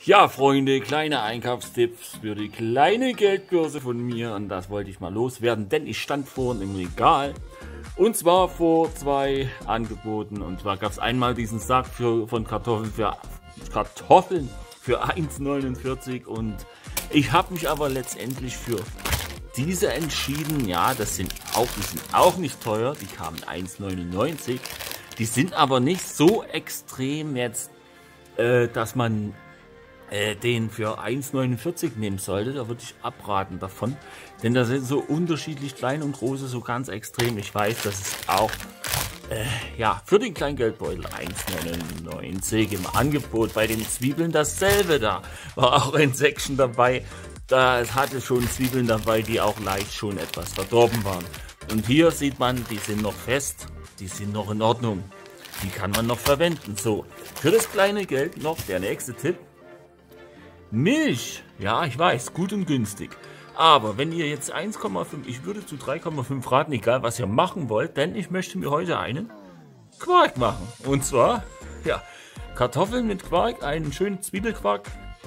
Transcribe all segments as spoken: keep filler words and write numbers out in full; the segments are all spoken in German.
Ja, Freunde, kleine Einkaufstipps für die kleine Geldbörse von mir. Und das wollte ich mal loswerden, denn ich stand vorhin im Regal. Und zwar vor zwei Angeboten. Und zwar gab es einmal diesen Sack für, von Kartoffeln für, Kartoffeln für eins neunundvierzig. Und ich habe mich aber letztendlich für diese entschieden. Ja, das sind auch, die sind auch nicht teuer. Die kamen eins neunundneunzig. Die sind aber nicht so extrem jetzt, äh, dass man äh, den für eins neunundvierzig nehmen sollte. Da würde ich abraten davon. Denn da sind so unterschiedlich kleine und große, so ganz extrem. Ich weiß, das ist auch äh, ja, für den kleinen Geldbeutel eins neunundneunzig im Angebot. Bei den Zwiebeln dasselbe. Da war auch ein Säckchen dabei. Da hatte schon Zwiebeln dabei, die auch leicht schon etwas verdorben waren. Und hier sieht man, die sind noch fest. Die sind noch in Ordnung. Die kann man noch verwenden. So, für das kleine Geld noch der nächste Tipp. Milch. Ja, ich weiß, gut und günstig. Aber wenn ihr jetzt eins Komma fünf, ich würde zu drei Komma fünf raten, egal was ihr machen wollt, denn ich möchte mir heute einen Quark machen. Und zwar, ja, Kartoffeln mit Quark, einen schönen Zwiebelquark.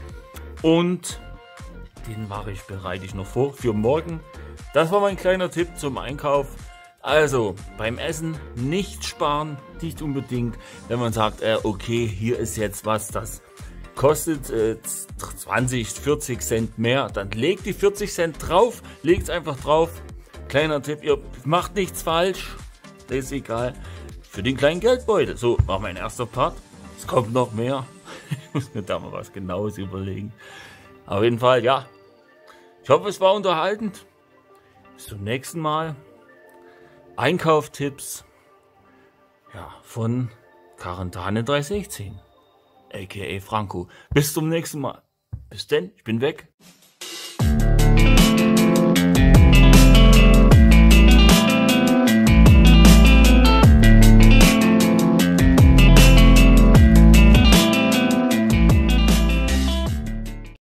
Und den mache ich, bereite ich noch vor für morgen. Das war mein kleiner Tipp zum Einkauf. Also, beim Essen nicht sparen, nicht unbedingt, wenn man sagt, äh, okay, hier ist jetzt was, das kostet äh, zwanzig, vierzig Cent mehr, dann legt die vierzig Cent drauf, legt es einfach drauf. Kleiner Tipp, ihr macht nichts falsch, das ist egal. Für den kleinen Geldbeutel. So, war mein erster Part. Es kommt noch mehr. Ich muss mir da mal was Genaues überlegen. Auf jeden Fall, ja. Ich hoffe, es war unterhaltend. Bis zum nächsten Mal. Einkaufstipps, ja, von Quarantane drei sechzehn, aka Franco. Bis zum nächsten Mal. Bis denn, ich bin weg.